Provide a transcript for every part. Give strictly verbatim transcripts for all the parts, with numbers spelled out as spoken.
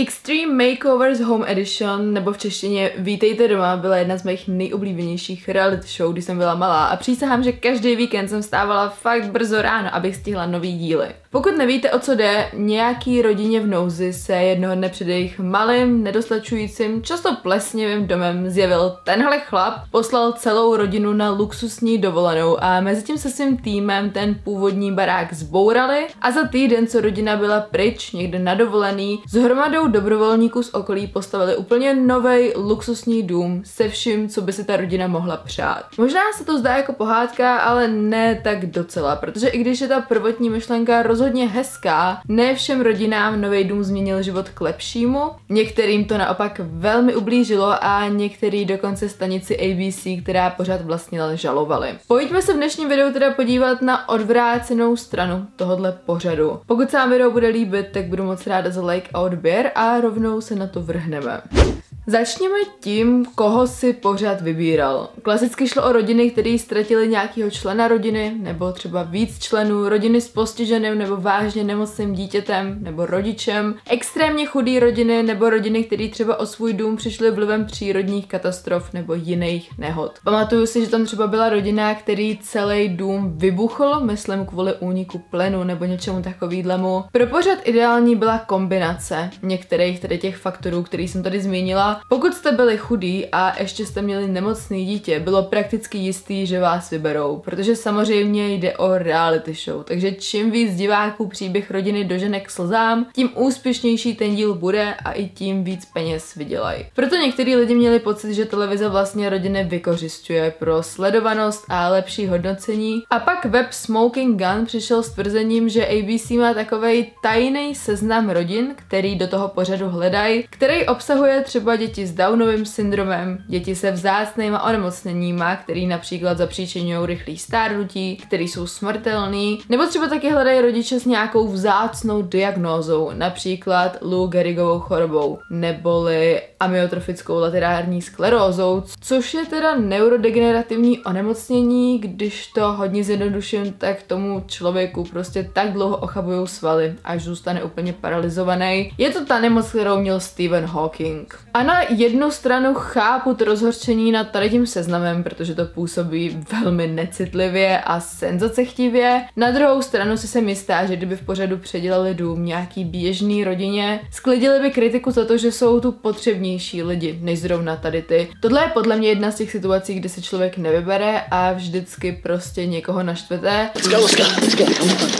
Extreme Makeovers Home Edition, nebo v češtině Vítejte doma, byla jedna z mých nejoblíbenějších reality show, když jsem byla malá a přísahám, že každý víkend jsem vstávala fakt brzo ráno, abych stihla nový díly. Pokud nevíte, o co jde, nějaký rodině v nouzi se jednoho dne před jejich malým, nedostačujícím, často plesnivým domem zjevil tenhle chlap, poslal celou rodinu na luxusní dovolenou a mezitím se svým týmem ten původní barák zbourali a za týden, co rodina byla pryč, někde na dovolený, s hromadou dobrovolníků z okolí postavili úplně novej luxusní dům se vším, co by si ta rodina mohla přát. Možná se to zdá jako pohádka, ale ne tak docela, protože i když je ta prvotní myšlenka rozhodně hezká, ne všem rodinám nový dům změnil život k lepšímu, některým to naopak velmi ublížilo a některý dokonce stanici A B C, která pořád vlastnila, žalovali. Pojďme se v dnešním videu teda podívat na odvrácenou stranu tohohle pořadu. Pokud se vám video bude líbit, tak budu moc ráda za like a odběr a rovnou se na to vrhneme. Začněme tím, koho si pořad vybíral. Klasicky šlo o rodiny, které ztratily nějakého člena rodiny, nebo třeba víc členů, rodiny s postiženým nebo vážně nemocným dítětem nebo rodičem, extrémně chudé rodiny nebo rodiny, které třeba o svůj dům přišly vlivem přírodních katastrof nebo jiných nehod. Pamatuju si, že tam třeba byla rodina, který celý dům vybuchl, myslím kvůli úniku plynu nebo něčemu takovýhlemu. Pro pořad ideální byla kombinace některých tady těch faktorů, který jsem tady zmínila. Pokud jste byli chudí a ještě jste měli nemocný dítě, bylo prakticky jistý, že vás vyberou, protože samozřejmě jde o reality show, takže čím víc diváků příběh rodiny dožene k slzám, tím úspěšnější ten díl bude a i tím víc peněz vydělají. Proto některý lidi měli pocit, že televize vlastně rodiny vykořisťuje pro sledovanost a lepší hodnocení. A pak web Smoking Gun přišel s tvrzením, že A B C má takovej tajný seznam rodin, který do toho pořadu hledají, který obsahuje třeba děti s Downovým syndromem, děti se vzácnýma onemocněníma, který například zapříčiňují rychlý stárnutí, který jsou smrtelný, nebo třeba taky hledají rodiče s nějakou vzácnou diagnózou, například Lou Gehrigovou chorobou, neboli amyotrofickou laterální sklerózou, což je teda neurodegenerativní onemocnění, když to hodně zjednoduším, tak tomu člověku prostě tak dlouho ochabují svaly, až zůstane úplně paralizovaný. Je to ta nemoc, kterou měl Stephen Hawking. A na jednu stranu chápu to rozhořčení nad tady tím seznamem, protože to působí velmi necitlivě a senzacechtivě. Na druhou stranu si jsem jistá, že kdyby v pořadu předělali dům nějaký běžný rodině, sklidili by kritiku za to, že jsou tu potřebnější lidi, než zrovna tady ty. Tohle je podle mě jedna z těch situací, kdy se člověk nevybere a vždycky prostě někoho naštvete. Let's go, let's go, let's go.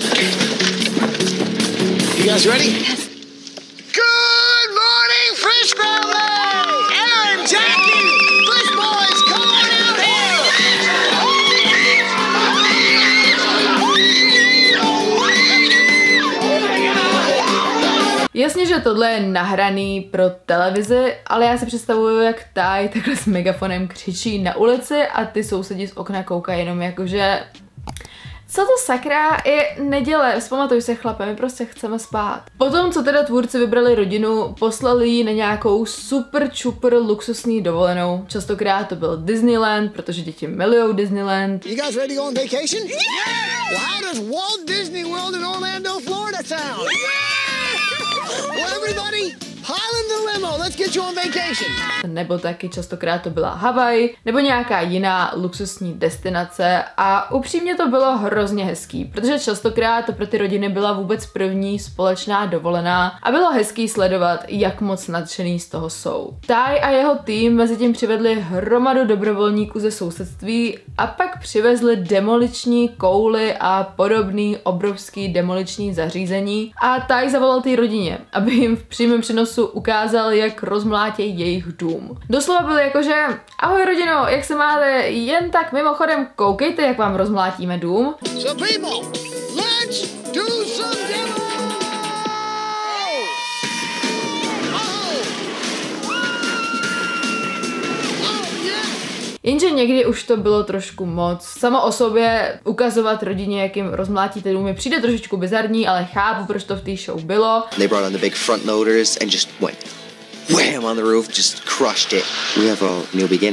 You guys ready? Yes. Good morning, Fish Family! Aaron, Jackie, Fish Boys, come on out here! Jasně, že tohle je nahraný pro televizi, ale já si představuju, jak Taj takhle s megafonem křičí na ulici a ty sousedi z okna koukají jenom jakože... Co to sakra je neděle? Vzpamatuj se, chlape, my prostě chceme spát. Potom, co teda tvůrci vybrali rodinu, poslali ji na nějakou super čuper luxusní dovolenou. Častokrát to byl Disneyland, protože děti milujou Disneyland. You guys ready to go on vacation? Yeah! Well, how does Walt Disney World in Orlando, Florida sound? Yeah! Well, everybody, pile in the limo, let's get you on vacation. Nebo taky častokrát to byla Havaj, nebo nějaká jiná luxusní destinace a upřímně to bylo hrozně hezký, protože častokrát to pro ty rodiny byla vůbec první společná dovolená a bylo hezký sledovat, jak moc nadšený z toho jsou. Taj a jeho tým mezi tím přivedli hromadu dobrovolníků ze sousedství a pak přivezli demoliční kouly a podobný obrovský demoliční zařízení a Taj zavolal té rodině, aby jim v přímém přenosu ukázal, jak rozmlátějí jejich dům. Doslova byl jakože, ahoj rodino, jak se máte? Jen tak mimochodem koukejte, jak vám rozmlátíme dům. So people, let's do some demo! Jenže někdy už to bylo trošku moc. Samo o sobě ukazovat rodině, jak jim rozmlátíte dům, mi přijde trošičku bizarní, ale chápu, proč to v té show bylo. They brought on the big front loaders and just went wham on the roof, just crushed it. We have a new beginning.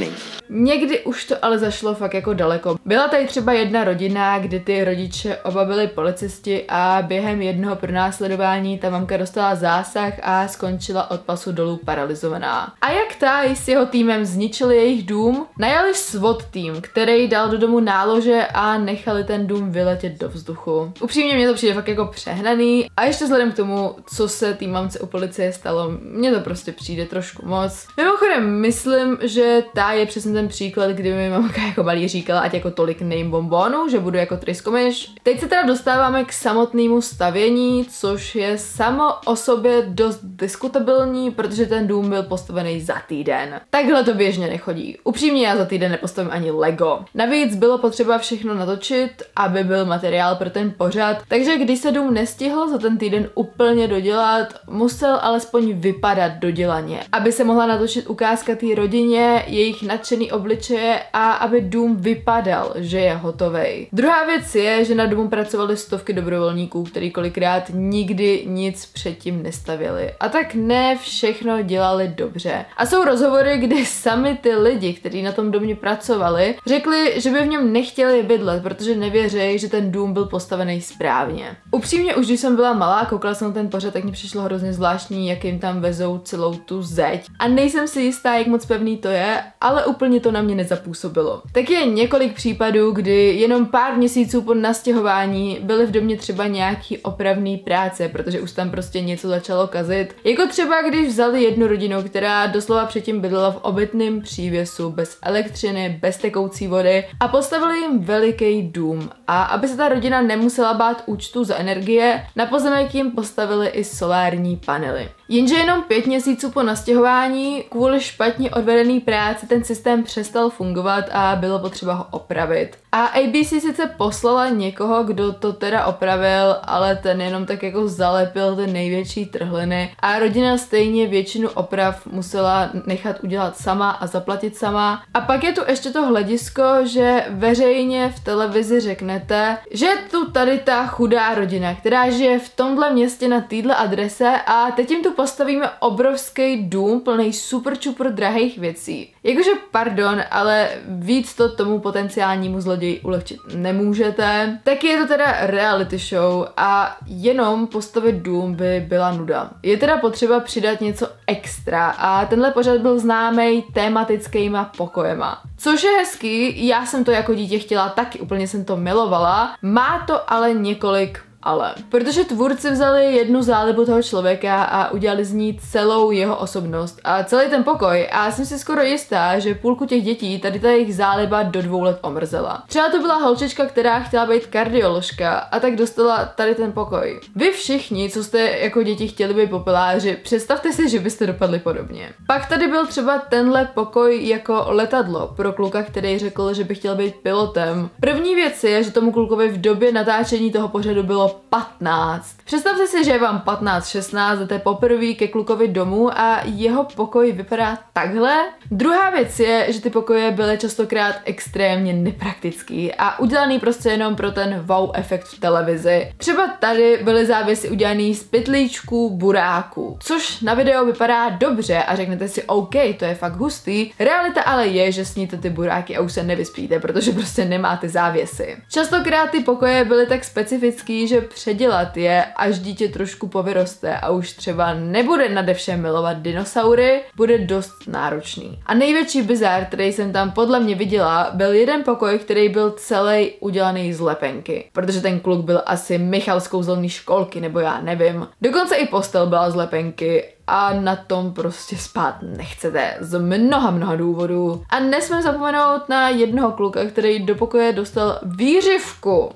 Někdy už to ale zašlo fakt jako daleko. Byla tady třeba jedna rodina, kdy ty rodiče oba byli policisti a během jednoho pronásledování ta mamka dostala zásah a skončila od pasu dolů paralizovaná. A jak Ty s jeho týmem zničili jejich dům, najali SWAT tým, který dal do domu nálože a nechali ten dům vyletět do vzduchu. Upřímně mě to přijde fakt jako přehnaný a ještě vzhledem k tomu, co se té mamce u policie stalo, mně to prostě přijde trošku moc. Mimochodem, myslím, že Ty je přesně ten příklad, kdy mi mamka jako malý říkala, ať jako tolik nejím bonbonu, že budu jako tryskomyš. Teď se teda dostáváme k samotnému stavění, což je samo o sobě dost diskutabilní, protože ten dům byl postavený za týden. Takhle to běžně nechodí. Upřímně já za týden nepostavím ani Lego. Navíc bylo potřeba všechno natočit, aby byl materiál pro ten pořad, takže když se dům nestihl za ten týden úplně dodělat, musel alespoň vypadat dodělaně, aby se mohla natočit ukázka té rodině, jejich nadšený obličeje a aby dům vypadal, že je hotovej. Druhá věc je, že na domu pracovaly stovky dobrovolníků, který kolikrát nikdy nic předtím nestavěli. A tak ne všechno dělali dobře. A jsou rozhovory, kdy sami ty lidi, kteří na tom domě pracovali, řekli, že by v něm nechtěli bydlet, protože nevěří, že ten dům byl postavený správně. Upřímně už když jsem byla malá, koukala jsem na ten pořad, tak mi přišlo hrozně zvláštní, jak jim tam vezou celou tu zeď. A nejsem si jistá, jak moc pevný to je, ale úplně to na mě nezapůsobilo. Tak je několik případů, kdy jenom pár měsíců po nastěhování byly v domě třeba nějaký opravný práce, protože už tam prostě něco začalo kazit. Jako třeba když vzali jednu rodinu, která doslova předtím bydlela v obytném přívěsu, bez elektřiny, bez tekoucí vody a postavili jim veliký dům. A aby se ta rodina nemusela bát účtu za energie, na pozemek jim postavili i solární panely. Jenže jenom pět měsíců po nastěhování kvůli špatně odvedený práci ten systém přestal fungovat a bylo potřeba ho opravit. A A B C sice poslala někoho, kdo to teda opravil, ale ten jenom tak jako zalepil ty největší trhliny a rodina stejně většinu oprav musela nechat udělat sama a zaplatit sama. A pak je tu ještě to hledisko, že veřejně v televizi řeknete, že je tu tady ta chudá rodina, která žije v tomhle městě na téhle adrese a teď jim tu postavíme obrovský dům plný super čupr drahých věcí. Jakože pardon, ale víc to tomu potenciálnímu zloději ulehčit nemůžete. Taky je to teda reality show a jenom postavit dům by byla nuda. Je teda potřeba přidat něco extra a tenhle pořad byl známý tematickýma pokojema. Což je hezký, já jsem to jako dítě chtěla taky, úplně jsem to milovala. Má to ale několik ale. Protože tvůrci vzali jednu zálibu toho člověka a udělali z ní celou jeho osobnost a celý ten pokoj a jsem si skoro jistá, že půlku těch dětí tady ta jejich záliba do dvou let omrzela. Třeba to byla holčička, která chtěla být kardioložka a tak dostala tady ten pokoj. Vy všichni, co jste jako děti chtěli být popeláři, představte si, že byste dopadli podobně. Pak tady byl třeba tenhle pokoj jako letadlo pro kluka, který řekl, že by chtěl být pilotem. První věc je, že tomu klukovi v době natáčení toho pořadu bylo patnáct. Představte si, že je vám patnáct šestnáct, jdete poprvé ke klukovi domů a jeho pokoj vypadá takhle. Druhá věc je, že ty pokoje byly častokrát extrémně nepraktický a udělaný prostě jenom pro ten wow efekt v televizi. Třeba tady byly závěsy udělaný z pytlíčků buráků, což na videu vypadá dobře a řeknete si OK, to je fakt hustý. Realita ale je, že sníte ty buráky a už se nevyspíte, protože prostě nemáte závěsy. Častokrát ty pokoje byly tak specifický, že předělat je, až dítě trošku povyroste a už třeba nebude nade vše milovat dinosaury, bude dost náročný. A největší bizár, který jsem tam podle mě viděla, byl jeden pokoj, který byl celý udělaný z lepenky. Protože ten kluk byl asi Michal z kouzelný školky, nebo já nevím. Dokonce i postel byla z lepenky a na tom prostě spát nechcete z mnoha mnoha důvodů. A nesmím zapomenout na jednoho kluka, který do pokoje dostal výřivku.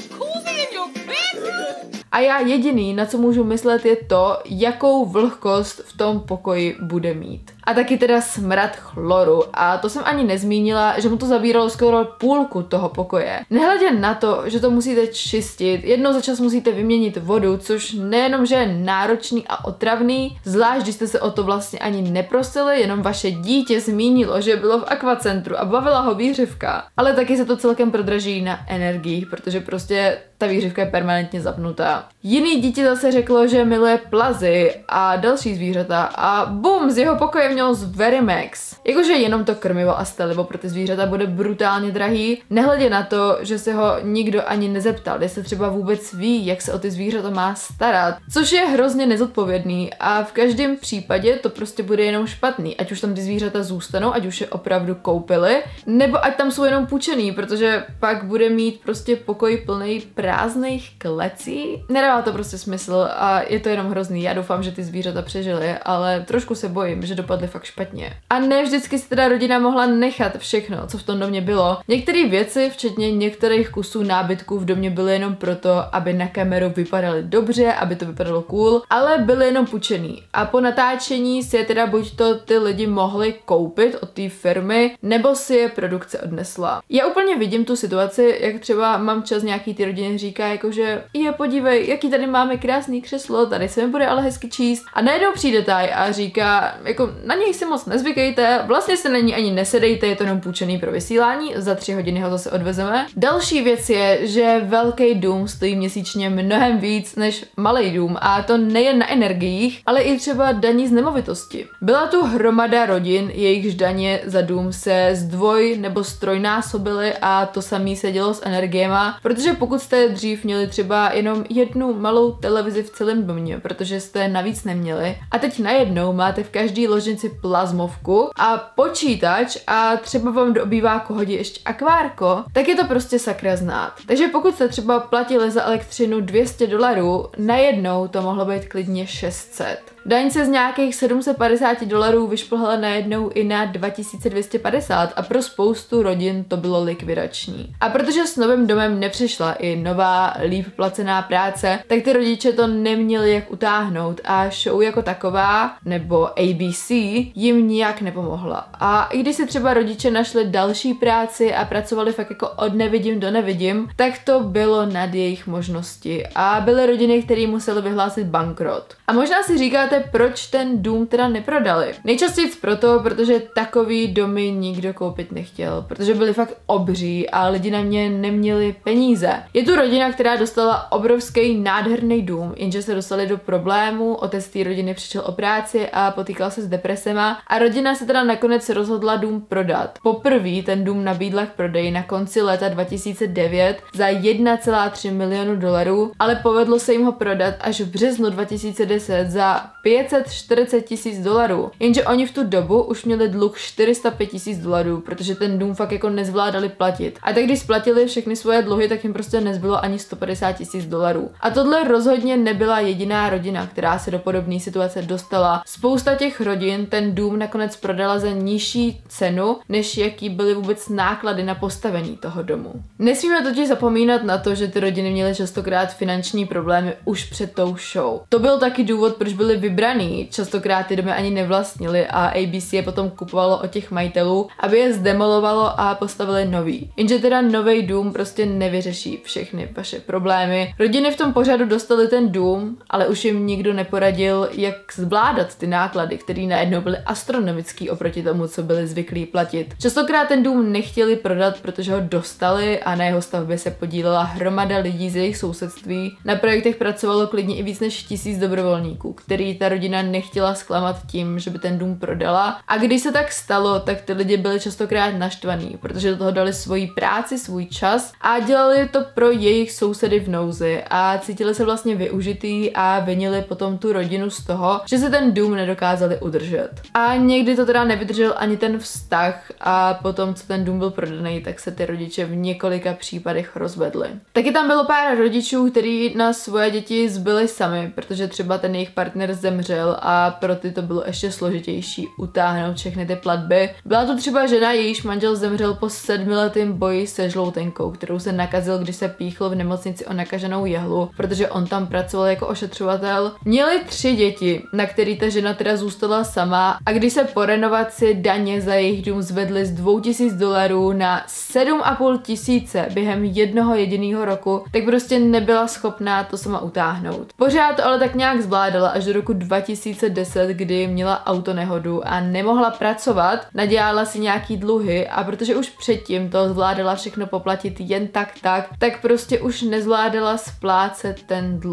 A já jediný, na co můžu myslet, je to, jakou vlhkost v tom pokoji bude mít. A taky teda smrad chloru. A to jsem ani nezmínila, že mu to zabíralo skoro půlku toho pokoje. Nehledě na to, že to musíte čistit, jednou za čas musíte vyměnit vodu, což nejenom, že je náročný a otravný, zvlášť když jste se o to vlastně ani neprosili, jenom vaše dítě zmínilo, že bylo v akvacentru a bavila ho výřivka. Ale taky se to celkem prodraží na energiích, protože prostě ta výřivka je permanentně zapnutá. Jiný dítě zase řeklo, že miluje plazy a další zvířata a bum, z jeho pokoje mělo z Verimax. Jakože jenom to krmivo a stelivo pro ty zvířata bude brutálně drahý, nehledě na to, že se ho nikdo ani nezeptal, jestli třeba vůbec ví, jak se o ty zvířata má starat, což je hrozně nezodpovědný a v každém případě to prostě bude jenom špatný, ať už tam ty zvířata zůstanou, ať už je opravdu koupili, nebo ať tam jsou jenom půjčený, protože pak bude mít prostě pokoj plný prázdných klecí. Nedává to prostě smysl a je to jenom hrozný. Já doufám, že ty zvířata přežily, ale trošku se bojím, že dopadly fakt špatně. A ne vždycky si teda rodina mohla nechat všechno, co v tom domě bylo. Některé věci, včetně některých kusů nábytku v domě byly jenom proto, aby na kameru vypadaly dobře, aby to vypadalo cool, ale byly jenom půjčený. A po natáčení si je teda buď to ty lidi mohli koupit od té firmy, nebo si je produkce odnesla. Já úplně vidím tu situaci, jak třeba mám čas nějaký ty rodiny říká, jakože je podívej, jaký tady máme krásný křeslo, tady se mi bude ale hezky číst. A najednou přijde taj a říká, jako na něj si moc nezvykejte, vlastně se na ní ani nesedejte, je to jenom půjčený pro vysílání, za tři hodiny ho zase odvezeme. Další věc je, že velký dům stojí měsíčně mnohem víc než malý dům a to nejen na energiích, ale i třeba daní z nemovitosti. Byla tu hromada rodin, jejichž daně za dům se zdvoj nebo strojnásobily a to samé se dělo s energiema, protože pokud jste dřív měli třeba jenom jednu malou televizi v celém domě, protože jste navíc neměli a teď najednou máte v každé ložnici plazmovku a počítač a třeba vám do obýváku hodí ještě akvárko, tak je to prostě sakra znát. Takže pokud jste třeba platili za elektřinu dvě stě dolarů, najednou to mohlo být klidně šest set. Daň se z nějakých sedm set padesát dolarů vyšplhala najednou i na dva tisíce dvě stě padesát a pro spoustu rodin to bylo likvidační. A protože s novým domem nepřišla i nová, líp placená práce, tak ty rodiče to neměli jak utáhnout a show jako taková, nebo A B C, jim nijak nepomohla. A i když si třeba rodiče našli další práci a pracovali fakt jako od nevidím do nevidím, tak to bylo nad jejich možnosti. A byly rodiny, které musely vyhlásit bankrot. A možná si říkáte, proč ten dům teda neprodali. Nejčastěji proto, protože takový domy nikdo koupit nechtěl, protože byly fakt obří a lidi na ně neměli peníze. Je tu rodina, která dostala obrovský nádherný dům, jenže se dostali do problému, otec té rodiny přišel o práci a potýkal se s depresema a rodina se teda nakonec rozhodla dům prodat. Poprvé ten dům nabídla k prodeji na konci léta dva tisíce devět za jedna celá tři milionu dolarů, ale povedlo se jim ho prodat až v březnu dva tisíce deset za pět set čtyřicet tisíc dolarů. Jenže oni v tu dobu už měli dluh čtyři sta pět tisíc dolarů, protože ten dům fakt jako nezvládali platit. A tak když splatili všechny svoje dluhy, tak jim prostě nezbylo ani sto padesát tisíc dolarů. A tohle rozhodně nebyla jediná rodina, která se do podobné situace dostala. Spousta těch rodin ten dům nakonec prodala za nižší cenu, než jaký byly vůbec náklady na postavení toho domu. Nesmíme totiž zapomínat na to, že ty rodiny měly častokrát finanční problémy už před tou show. To byl taky důvod, proč byly vybraný. Častokrát ty domy ani nevlastnili a A B C je potom kupovalo od těch majitelů, aby je zdemolovalo a postavili nový. Jenže teda nový dům prostě nevyřeší všechny vaše problémy. Rodiny v tom pořadu dostali ten dům, ale už jim nikdo neporadil, jak zvládat ty náklady, které najednou byly astronomický oproti tomu, co byli zvyklí platit. Častokrát ten dům nechtěli prodat, protože ho dostali a na jeho stavbě se podílela hromada lidí z jejich sousedství. Na projektech pracovalo klidně i víc než tisíc dobrovolníků, který ta rodina nechtěla zklamat tím, že by ten dům prodala. A když se tak stalo, tak ty lidi byli častokrát naštvaný, protože do toho dali svoji práci, svůj čas a dělali to pro jejich sousedy v nouzi a cítili se vlastně využitý a vinili potom tu rodinu z toho, že se ten dům nedokázali udržet. A někdy to teda nevydržel ani ten vztah a potom, co ten dům byl prodaný, tak se ty rodiče v několika případech rozvedli. Taky tam bylo pár rodičů, kteří na svoje děti zbyli sami, protože třeba ten jejich partner zemřel a pro ty to bylo ještě složitější utáhnout všechny ty platby. Byla to třeba žena, jejíž manžel zemřel po sedmiletém boji se žloutenkou, kterou se nakazil, když se píchl v nemocnici o nakaženou jehlu, protože on tam pracoval jako ošetřovatel. Měli tři děti, na který ta žena teda zůstala sama a když se po renovaci daně za jejich dům zvedly z dvou tisíc dolarů na sedm a půl tisíce během jednoho jediného roku, tak prostě nebyla schopná to sama utáhnout. Pořád to ale tak nějak zvládala až do roku dva tisíce deset, kdy měla autonehodu a nemohla pracovat, nadělala si nějaký dluhy a protože už předtím to zvládala všechno poplatit jen tak tak, tak prostě už nezvládala splácet ten dluh.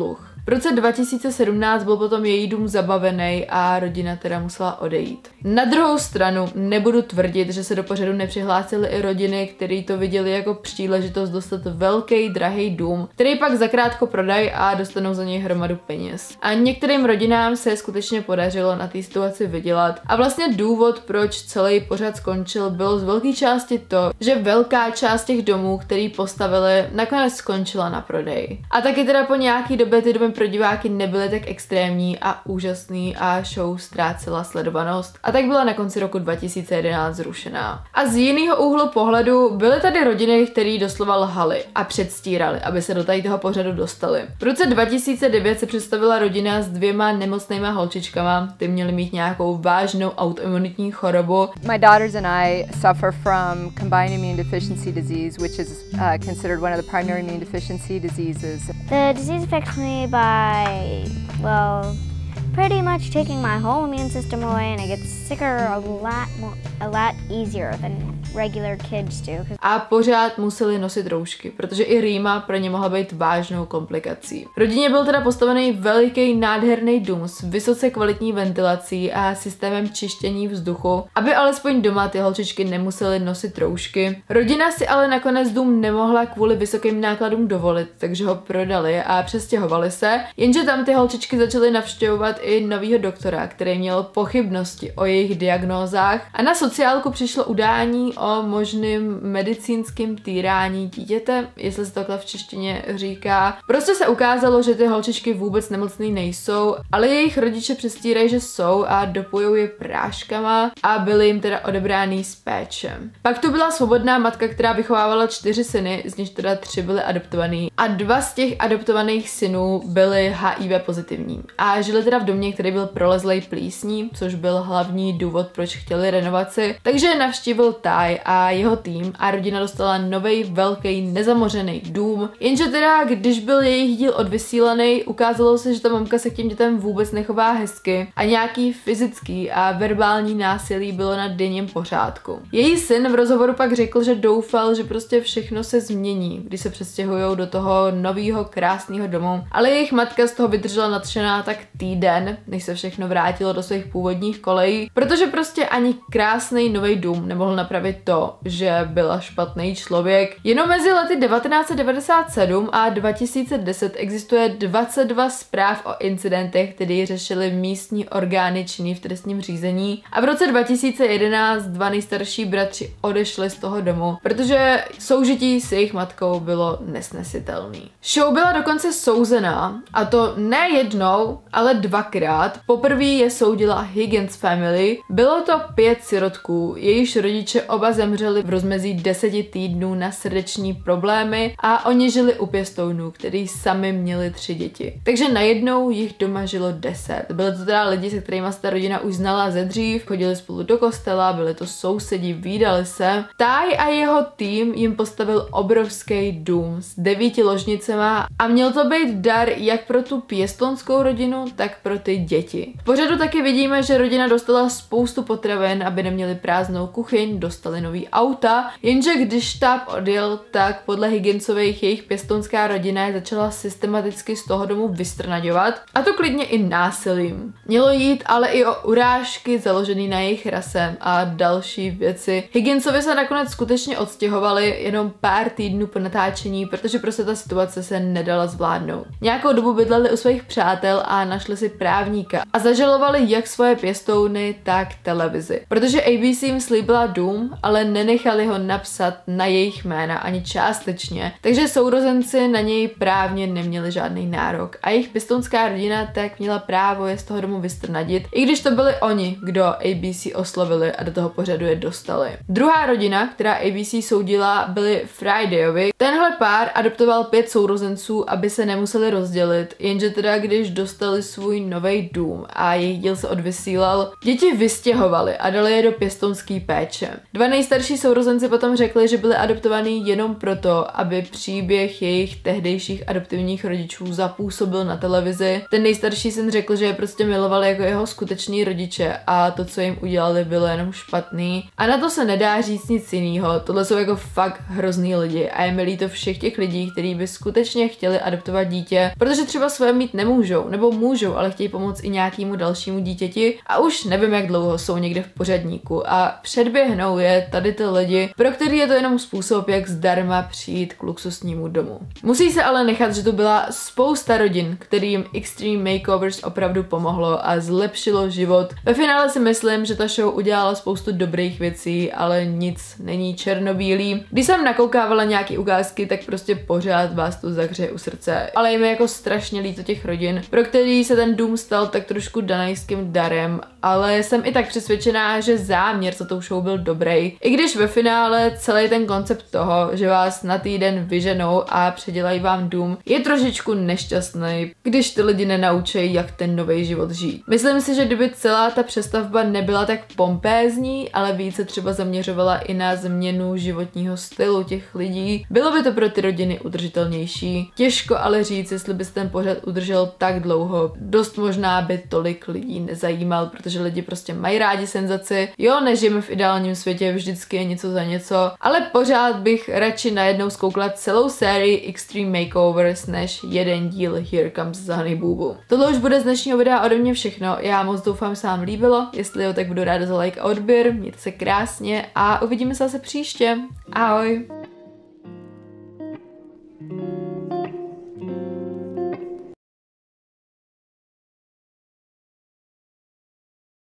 V roce dva tisíce sedmnáct byl potom její dům zabavený a rodina teda musela odejít. Na druhou stranu nebudu tvrdit, že se do pořadu nepřihlásily i rodiny, které to viděli jako příležitost dostat velký, drahý dům, který pak zakrátko prodají a dostanou za něj hromadu peněz. A některým rodinám se skutečně podařilo na té situaci vydělat. A vlastně důvod, proč celý pořad skončil, byl z velké části to, že velká část těch domů, který postavili, nakonec skončila na prodej. A taky teda po nějaký době ty domy pro diváky nebyly tak extrémní a úžasný a show ztrácela sledovanost. A tak byla na konci roku dva tisíce jedenáct zrušená. A z jiného úhlu pohledu byly tady rodiny, které doslova lhaly a předstírali, aby se do tady toho pořadu dostali. V roce dva tisíce devět se představila rodina s dvěma nemocnýma holčičkama, ty měly mít nějakou vážnou autoimunitní chorobu. My daughters and I suffer from combined immune deficiency disease, which is uh, considered one of the primary immune deficiency diseases. The disease affects me by, well, pretty much taking my whole immune system away, and I get sicker a lot more, a lot easier than regular kids do. A pořád museli nosit roušky, protože i rýma pro ně mohla být vážnou komplikací. V rodině byl teda postavený veliký nádherný dům s vysoce kvalitní ventilací a systémem čištění vzduchu, aby alespoň doma ty holčičky nemusely nosit roušky. Rodina si ale nakonec dům nemohla kvůli vysokým nákladům dovolit, takže ho prodali a přestěhovali se, jenže tam ty holčičky začaly navštěvovat i novýho doktora, který měl pochybnosti o jejich diagnózách, a na sociálku přišlo udání o možným medicínském týrání dítěte, jestli se takhle v češtině říká. Prostě se ukázalo, že ty holčičky vůbec nemocný nejsou, ale jejich rodiče předstírají, že jsou a dopujou je práškama a byly jim teda odebrány s péčem. Pak tu byla svobodná matka, která vychovávala čtyři syny, z nich teda tři byly adoptovaný a dva z těch adoptovaných synů byly H I V pozitivní a žili teda v domě, který byl prolezlej plísní, což byl hlavní důvod, proč chtěli renovaci. Takže je navštívil Ty a jeho tým a rodina dostala novej velký nezamořený dům. Jenže teda, když byl jejich díl odvysílaný, ukázalo se, že ta mamka se k těm dětem vůbec nechová hezky a nějaký fyzický a verbální násilí bylo na denním pořádku. Její syn v rozhovoru pak řekl, že doufal, že prostě všechno se změní, když se přestěhujou do toho nového krásného domu, ale jejich matka z toho vydržela nadšená tak týden, než se všechno vrátilo do svých původních kolejí, protože prostě ani krásný nový dům nemohl napravit to, že byla špatný člověk. Jenom mezi lety devatenáct set devadesát sedm a dva tisíce deset existuje dvacet dva zpráv o incidentech, které řešily místní orgány činný v trestním řízení, a v roce dva tisíce jedenáct dva nejstarší bratři odešli z toho domu, protože soužití s jejich matkou bylo nesnesitelný. Show byla dokonce souzená, a to ne jednou, ale dvakrát. Poprvé je soudila Higgins Family. Bylo to pět sirotků, jejichž rodiče oba zemřeli v rozmezí deseti týdnů na srdeční problémy a oni žili u pěstounů, kteří sami měli tři děti. Takže najednou jich doma žilo deset. Byly to teda lidi, se kterými se ta rodina už znala ze dřív, chodili spolu do kostela, byli to sousedi, vídali se. Ty a jeho tým jim postavil obrovský dům s devíti ložnicema a měl to být dar jak pro tu pěstounskou rodinu, tak pro ty děti. V pořadu taky vidíme, že rodina dostala spoustu potravin, aby neměli prázdnou kuchyň, dostali nový auta, jenže když štáb odjel, tak podle Higginsových jejich pěstounská rodina je začala systematicky z toho domu vystrnaďovat, a to klidně i násilím. Mělo jít ale i o urážky založený na jejich rase a další věci. Higginsovi se nakonec skutečně odstěhovali jenom pár týdnů po natáčení, protože prostě ta situace se nedala zvládnout. Nějakou dobu bydleli u svých přátel a našli si právníka a zažalovali jak svoje pěstouny, tak televizi. Protože A B C jim slíbila dům, ale nenechali ho napsat na jejich jména ani částečně, takže sourozenci na něj právně neměli žádný nárok a jejich pěstounská rodina tak měla právo je z toho domu vystrnadit, i když to byli oni, kdo A B C oslovili a do toho pořadu je dostali. Druhá rodina, která A B C soudila, byli Fridayovi. Tenhle pár adoptoval pět sourozenců, aby se nemuseli rozdělit, jenže teda když dostali svůj nový dům a jejich díl se odvysílal, děti vystěhovali a dali je do pěstounské péče. Dva nejstarší sourozenci potom řekli, že byli adoptovaní jenom proto, aby příběh jejich tehdejších adoptivních rodičů zapůsobil na televizi. Ten nejstarší syn řekl, že je prostě miloval jako jeho skuteční rodiče a to, co jim udělali, bylo jenom špatný. A na to se nedá říct nic jiného. Tohle jsou jako fakt hrozný lidi a je mi líto všech těch lidí, kteří by skutečně chtěli adoptovat dítě, protože třeba svoje mít nemůžou, nebo můžou, ale chtějí pomoct i nějakému dalšímu dítěti a už nevím, jak dlouho jsou někde v pořadníku a předběhnou je tady ty lidi, pro který je to jenom způsob, jak zdarma přijít k luxusnímu domu. Musí se ale nechat, že to byla spousta rodin, kterým Extreme Makeovers opravdu pomohlo a zlepšilo život. Ve finále si myslím, že ta show udělala spoustu dobrých věcí, ale nic není černobílý. Když jsem nakoukávala nějaký ukázky, tak prostě pořád vás to zahřeje u srdce. Ale je mi jako strašně líto těch rodin, pro který se ten dům stal tak trošku danajským darem, ale jsem i tak přesvědčená, že záměr za tou show byl dobrý. I když ve finále celý ten koncept toho, že vás na týden vyženou a předělají vám dům, je trošičku nešťastný, když ty lidi nenaučí, jak ten nový život žít. Myslím si, že kdyby celá ta přestavba nebyla tak pompézní, ale více třeba zaměřovala i na změnu životního stylu těch lidí, bylo by to pro ty rodiny udržitelnější. Těžko ale říct, jestli bys ten pořad udržel tak dlouho. Dost možná by tolik lidí nezajímal, protože lidi prostě mají rádi senzaci. Jo, nežijeme v ideálním světě, vždycky je něco za něco, ale pořád bych radši najednou zkoukla celou sérii Extreme Makeovers než jeden díl Here Comes the Honey Boo Boo. Tohle už bude z dnešního videa ode mě všechno. Já moc doufám, že se vám líbilo. Jestli jo, tak budu ráda za like a odběr. Mějte se krásně a uvidíme se zase příště. Ahoj!